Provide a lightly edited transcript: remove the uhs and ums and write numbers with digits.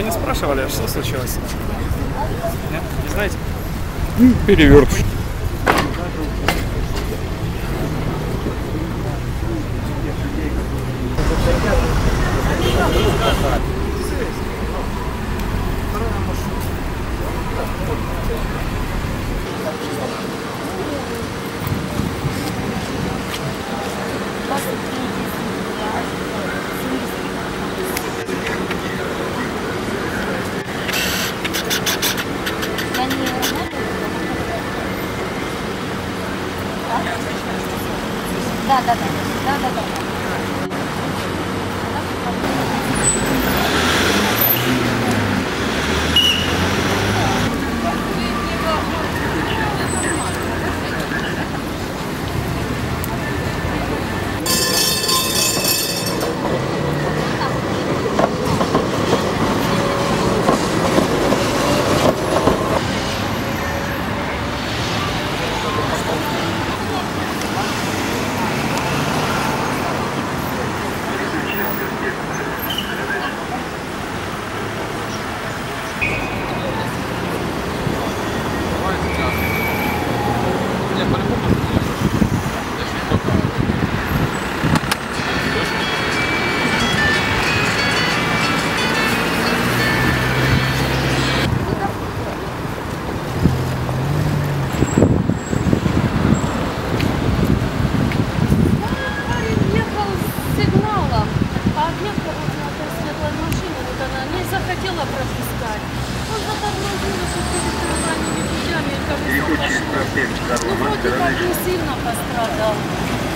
не спрашивали, что случилось? Нет? Не знаете? Перевертыш. Да. Захотела пропускать. Он затормозился перед нормальными путями, как бы пошло. Ну, вроде как не сильно пострадал.